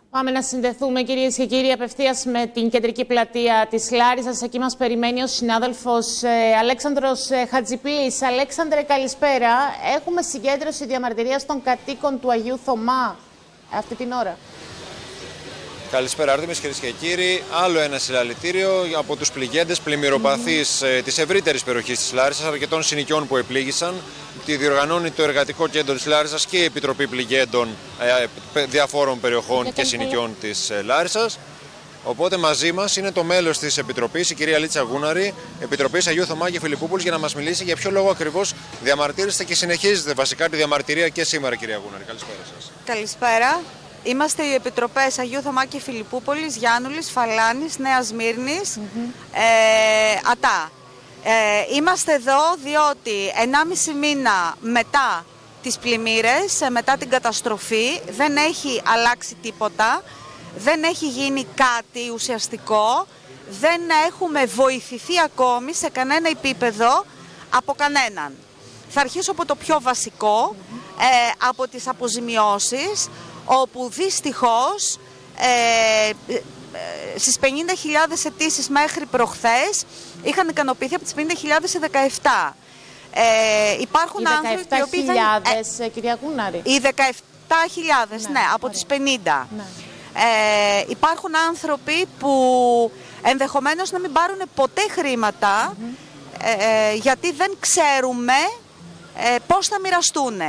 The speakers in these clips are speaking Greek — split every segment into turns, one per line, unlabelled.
Πάμε να συνδεθούμε, κυρίες και κύριοι, απευθείας με την κεντρική πλατεία της Λάρισσας. Εκεί μας περιμένει ο συνάδελφος Αλέξανδρος Χατζηπλής. Αλέξανδρε, καλησπέρα. Έχουμε συγκέντρωση διαμαρτυρίας των κατοίκων του Αγίου Θωμά αυτή την ώρα.
Καλησπέρα, Άρτεμις, κυρίες και κύριοι. Άλλο ένα συλλαλητήριο από τους πληγέντες πλημμυροπαθείς της ευρύτερης περιοχής της Λάρισσας, αρκετών συνοικιών που επλήγησαν. Τη διοργανώνει το Εργατικό Κέντρο της Λάρισσας και η Επιτροπή Πληγέντων διαφόρων περιοχών και συνοικιών της Λάρισσας. Οπότε μαζί μας είναι το μέλος της Επιτροπής, η κυρία Λίτσα Γούναρη, Επιτροπής Αγίου Θωμά και Φιλιππούπολης, για να μας μιλήσει για ποιο λόγο ακριβώς διαμαρτύρεστε και συνεχίζετε βασικά τη διαμαρτυρία και σήμερα, κυρία Γούναρη. Καλησπέρα σας.
Καλησπέρα. Είμαστε οι Επιτροπές Αγίου Θωμά και Φιλιππούπολης, Γιάννουλης, Φαλάνης, Νέας Σμύρνης, ΑΤΑ. Είμαστε εδώ διότι 1,5 μήνα μετά τις πλημμύρες, μετά την καταστροφή, δεν έχει αλλάξει τίποτα, δεν έχει γίνει κάτι ουσιαστικό, δεν έχουμε βοηθηθεί ακόμη σε κανένα επίπεδο από κανέναν. Θα αρχίσω από το πιο βασικό, από τις αποζημιώσεις, όπου δυστυχώς στις 50.000 αιτήσεις μέχρι προχθές είχαν ικανοποιηθεί από τις 50.000 σε 17. Υπάρχουν άνθρωποι οι οποίοι δεν...
κυρία Γούναρη.
Οι 17.000, ναι, από τις 50. Ναι. Υπάρχουν άνθρωποι που ενδεχομένως να μην πάρουν ποτέ χρήματα, γιατί δεν ξέρουμε πώς θα μοιραστούν.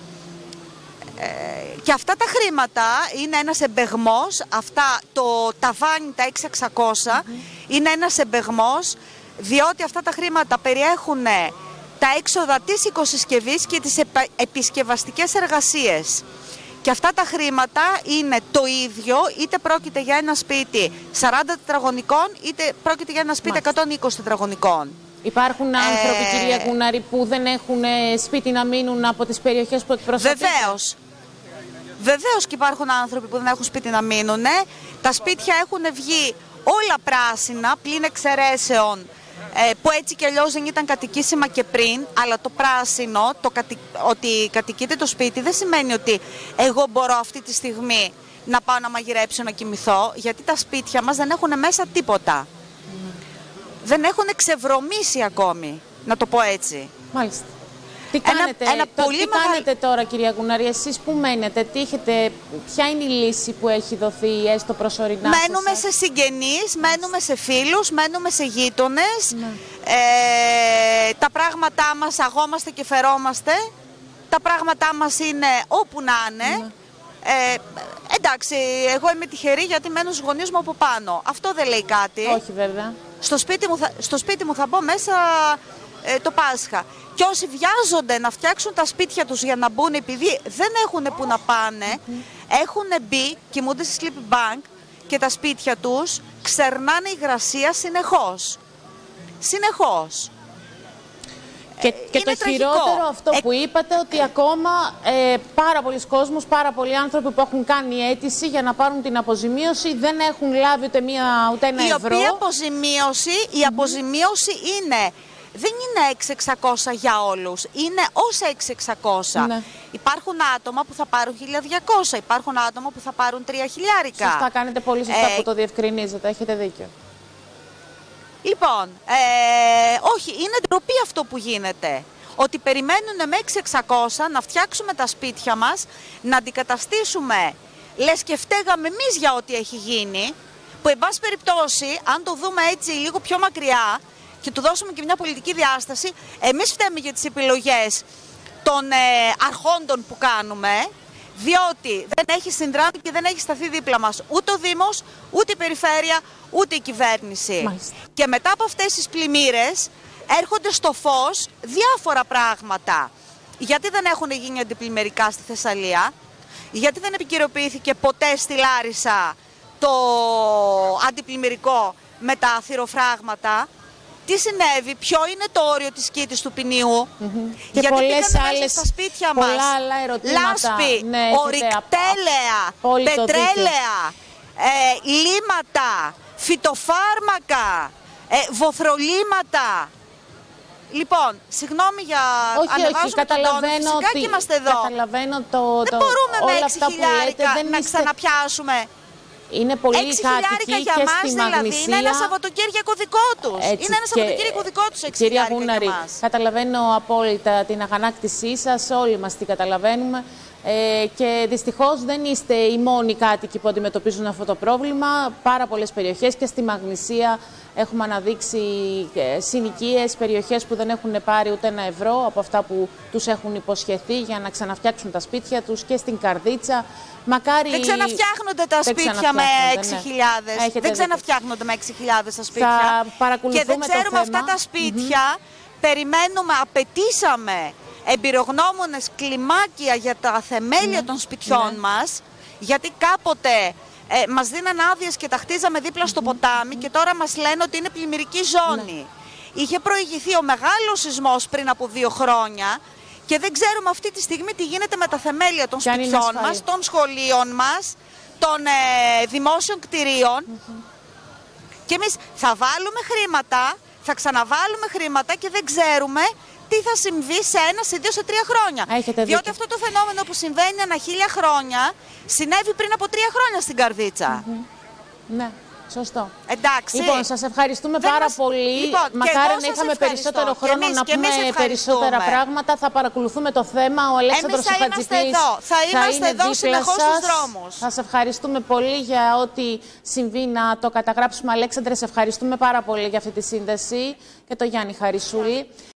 Και αυτά τα χρήματα είναι ένας εμπεγμός, αυτά το ταβάνι, τα 6.600, είναι ένας εμπεγμός, διότι αυτά τα χρήματα περιέχουν τα έξοδα της οικοσυσκευής και τις επισκευαστικές εργασίες. Και αυτά τα χρήματα είναι το ίδιο, είτε πρόκειται για ένα σπίτι 40 τετραγωνικών, είτε πρόκειται για ένα σπίτι 120 τετραγωνικών.
Υπάρχουν άνθρωποι, κυρία Γούναρη, που δεν έχουν σπίτι να μείνουν από τις περιοχές που εκπροσωπείτε?
Βεβαίως. Βεβαίως και υπάρχουν άνθρωποι που δεν έχουν σπίτι να μείνουν. Τα σπίτια έχουν βγει όλα πράσινα, πλην εξαιρέσεων, που έτσι κι αλλιώς δεν ήταν κατοικήσιμα και πριν, αλλά το πράσινο, ότι κατοικείται το σπίτι, δεν σημαίνει ότι εγώ μπορώ αυτή τη στιγμή να πάω να μαγειρέψω, να κοιμηθώ, γιατί τα σπίτια μας δεν έχουν μέσα τίποτα. Δεν έχουν εξευρωμήσει ακόμη, να το πω έτσι.
Μάλιστα. Τι κάνετε τώρα, κυρία Γούναρη, εσείς που μένετε, ποια είναι η λύση που έχει δοθεί έστω προσωρινά?
Μένουμε σε συγγενείς, μένουμε σε φίλους, μένουμε σε γείτονες. Τα πράγματά μας αγόμαστε και φερόμαστε. Τα πράγματά μας είναι όπου να είναι. Εντάξει, εγώ είμαι τυχερή γιατί μένω στους γονείς μου από πάνω. Αυτό δεν λέει κάτι.
Όχι βέβαια.
Στο σπίτι μου θα μπω μέσα το Πάσχα. Και όσοι βιάζονται να φτιάξουν τα σπίτια τους για να μπουν, επειδή δεν έχουν που να πάνε, έχουν μπει, κοιμούνται στη sleeping bank και τα σπίτια τους ξερνάνε υγρασία συνεχώς. Συνεχώς.
Και το χειρότερο αυτό που είπατε, ότι ακόμα πάρα πολλοί κόσμος, πάρα πολλοί άνθρωποι που έχουν κάνει αίτηση για να πάρουν την αποζημίωση δεν έχουν λάβει ούτε ένα ευρώ.
Η αποζημίωση δεν είναι 6.600 για όλους, είναι όσα 6.600. Ναι. Υπάρχουν άτομα που θα πάρουν 1.200, υπάρχουν άτομα που θα πάρουν 3.000.
Σωστά, κάνετε πολύ σωστά που το διευκρινίζετε, έχετε δίκιο.
Λοιπόν, όχι, είναι ντροπή αυτό που γίνεται. Ότι περιμένουν με 6.600 να φτιάξουμε τα σπίτια μας, να αντικαταστήσουμε, λες και φταίγαμε εμείς για ό,τι έχει γίνει, που εν πάση περιπτώσει, αν το δούμε έτσι λίγο πιο μακριά και του δώσουμε και μια πολιτική διάσταση, εμείς φταίμε για τις επιλογές των αρχόντων που κάνουμε, διότι δεν έχει συνδράμει και δεν έχει σταθεί δίπλα μας ούτε ο Δήμος, ούτε η Περιφέρεια, ούτε η κυβέρνηση.
Μάλιστα.
Και μετά από αυτές τις πλημμύρες έρχονται στο φως διάφορα πράγματα. Γιατί δεν έχουν γίνει αντιπλημμυρικά στη Θεσσαλία, γιατί δεν επικαιροποιήθηκε ποτέ στη Λάρισα το αντιπλημμυρικό με τα θυροφράγματα. Τι συνέβη, ποιο είναι το όριο της κήτης του ποινιού,
και
γιατί
πολλές
άλλες στα σπίτια μας
άλλα ερωτήματα.
Λάσπη, ορυκτέλεα, πετρέλαια, λίματα, φυτοφάρμακα, βοθρολίματα. Λοιπόν, συγγνώμη για ανεβάζουμε τον τόνο, φυσικά και είμαστε εδώ.
Καταλαβαίνω
δεν μπορούμε με 6.000
να
ξαναπιάσουμε
Είναι πολύ
6.000
κάτοικοι
για
και
μας
στη
δηλαδή
Μαγνησία.
είναι ένα Σαββατοκύριακο δικό τους. Είναι ένα Σαββατοκύριακο δικό τους 6.000
κυρία Γούναρη,
για μας.
καταλαβαίνω απόλυτα την αγανάκτησή σας, όλοι μας την καταλαβαίνουμε. Και δυστυχώς δεν είστε οι μόνοι κάτοικοι που αντιμετωπίζουν αυτό το πρόβλημα. Πάρα πολλές περιοχές και στη Μαγνησία έχουμε αναδείξει συνοικίες, περιοχές που δεν έχουν πάρει ούτε ένα ευρώ από αυτά που τους έχουν υποσχεθεί για να ξαναφτιάξουν τα σπίτια τους, και στην Καρδίτσα. Μακάρι...
Δεν ξαναφτιάχνονται τα σπίτια με 6.000. Δεν ξαναφτιάχνονται με 6.000 τα σπίτια. Και δεν ξέρουμε αυτά τα σπίτια. Περιμένουμε, απαιτήσαμε εμπειρογνώμονες κλιμάκια για τα θεμέλια των σπιτιών μας, γιατί κάποτε μας δίναν άδειες και τα χτίζαμε δίπλα στο ποτάμι και τώρα μας λένε ότι είναι πλημμυρική ζώνη. Είχε προηγηθεί ο μεγάλος σεισμός πριν από 2 χρόνια και δεν ξέρουμε αυτή τη στιγμή τι γίνεται με τα θεμέλια των σπιτιών μας, των σχολείων μας, των δημόσιων κτηρίων. Και εμείς θα βάλουμε χρήματα, θα ξαναβάλουμε χρήματα και δεν ξέρουμε τι θα συμβεί σε 1, σε 2, σε 3 χρόνια. Διότι αυτό το φαινόμενο που συμβαίνει ανά 1000 χρόνια συνέβη πριν από 3 χρόνια στην Καρδίτσα.
Ναι, σωστό.
Εντάξει.
Λοιπόν, σας ευχαριστούμε πάρα πολύ.
Λοιπόν,
μακάρι να είχαμε περισσότερο χρόνο να πούμε περισσότερα πράγματα. Θα παρακολουθούμε το θέμα. Ο Αλέξανδρος Χατζηπλής
θα είμαστε εδώ συνεχώς στους δρόμους.
Σας ευχαριστούμε πολύ για ό,τι συμβεί να το καταγράψουμε. Αλέξανδρε, σε ευχαριστούμε πάρα πολύ για αυτή τη σύνδεση, και το Γιάννη Χαρισούλη.